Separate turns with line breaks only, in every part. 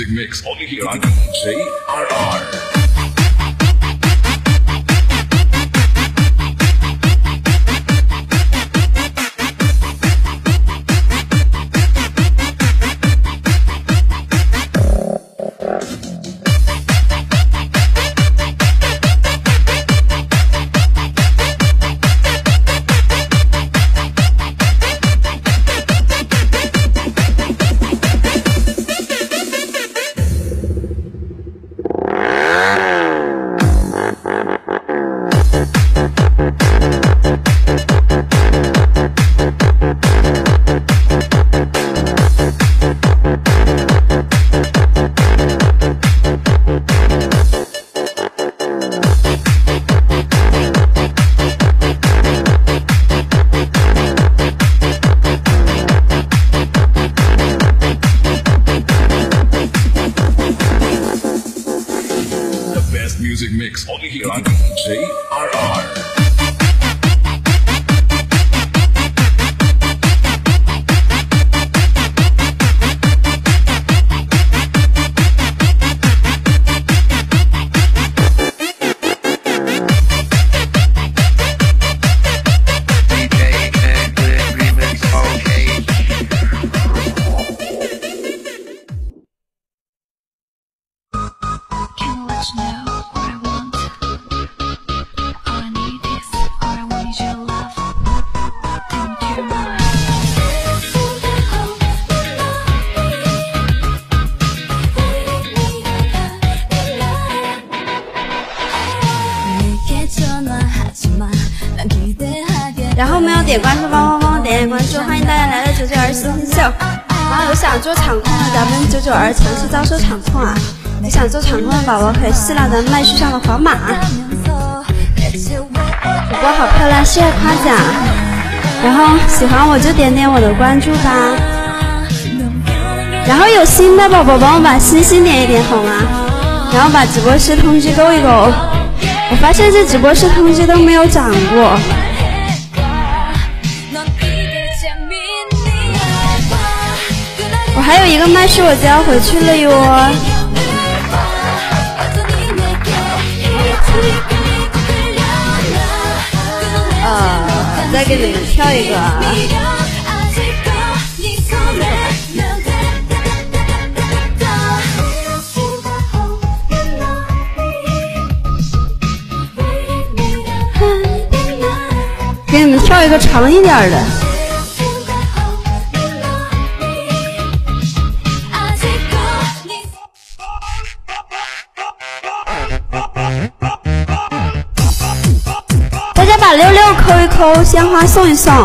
music mix only here on JRR. Music mix only here on JRR.
然后没有点关注，帮我点关注，欢迎大家来到992新星秀。然后有想做场控的，咱们992强势招收场控啊！有想做场控的宝宝可以私聊咱们麦序上的黄马。主播好漂亮，谢谢夸奖。然后喜欢我就点点我的关注吧。然后有新的宝宝帮我把星星点一点好吗？然后把直播室通知勾一勾。我发现这直播室通知都没有涨过。我还有一个麦序我就要回去了哟。再给你们跳一个啊。给你们跳一个长一点的。大家把66扣一扣，鲜花送一送。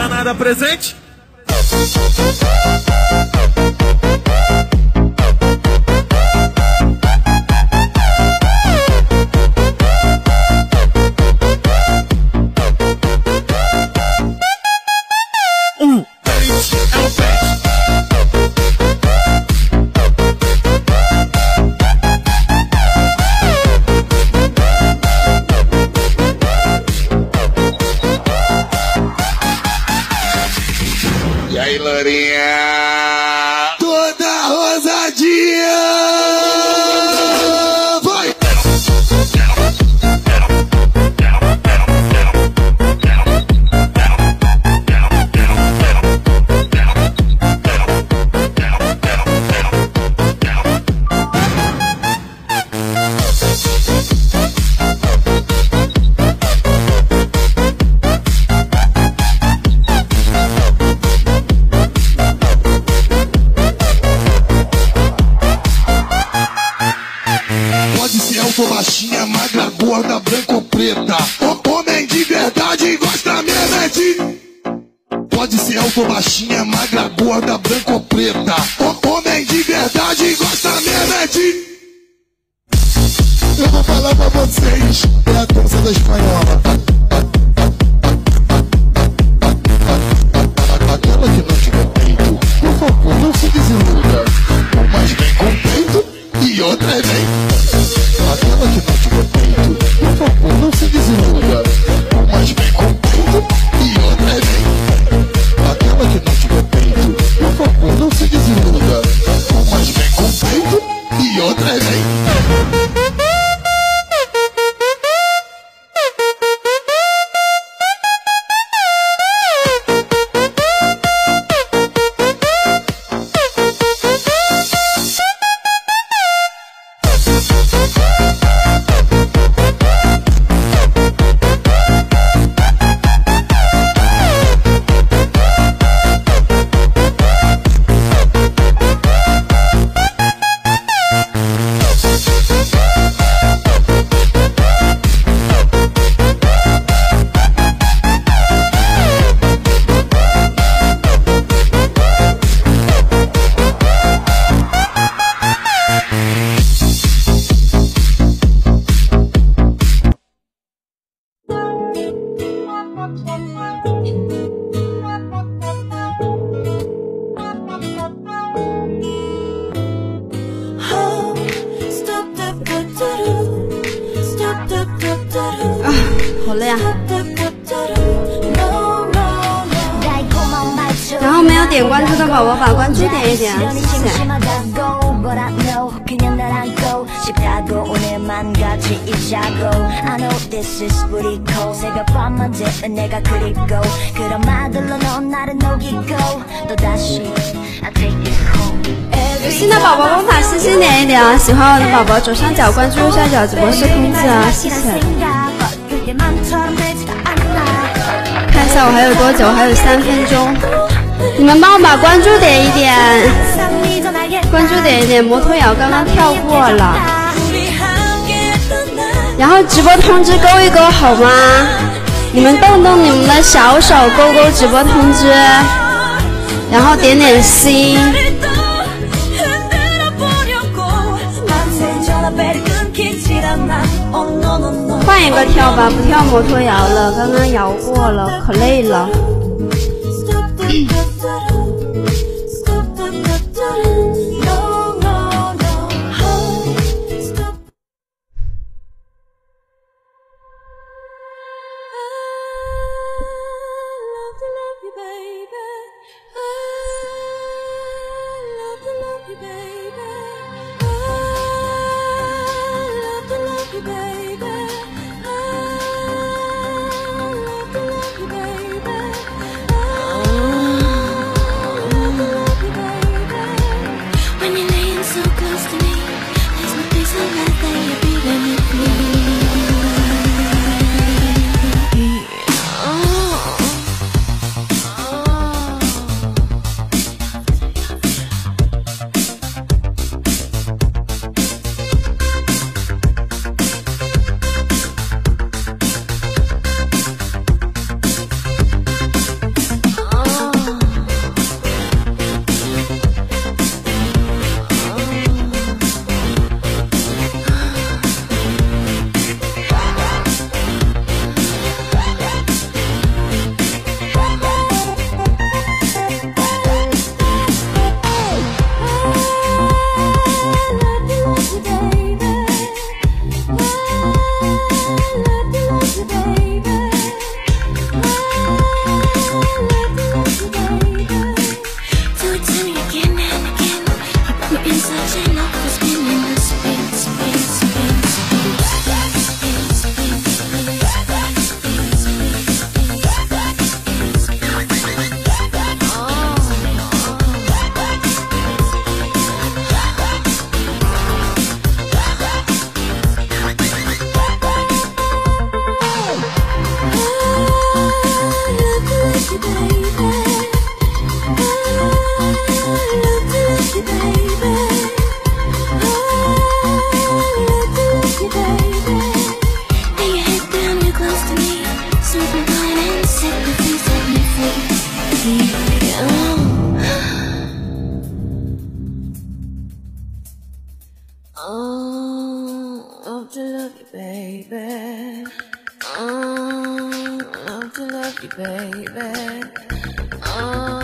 danada presente.
E aí, Lourinha?
Toda rosadinha! Vai! Pode ser alto, baixinha, magra, gorda, branca ou preta. Homem de verdade gosta mesmo é de... Pode ser alto, baixinha, magra, gorda, branca ou preta. Homem de verdade gosta mesmo é de... Eu vou falar pra vocês, é a dança da espanhola. Aquela que não tiver peito, por favor, não se desiluda. Umas vem com peito e outra vem. Aquela que não tiver peito, por favor, não se desiluda. Umas vem com peito e outra vem. Aquela que não tiver peito, por favor, não se desiluda. Umas vem com peito e outra vem.
好累啊！然后没有点关注的宝宝把关注点一点啊，谢谢。 有新的宝宝帮法星星点一点啊！喜欢我的宝宝左上角关注右下角直播室通知啊，谢谢。看一下我还有多久，还有3分钟，你们帮我把关注点一点，关注点一点。摩托摇刚刚跳过了，然后直播通知勾一勾好吗？你们动动你们的小手，勾勾直播通知，然后点点心。 换一个跳吧，不跳摩托摇了，刚刚摇过了，可累了。
Love to love you, baby. Love to love you, baby.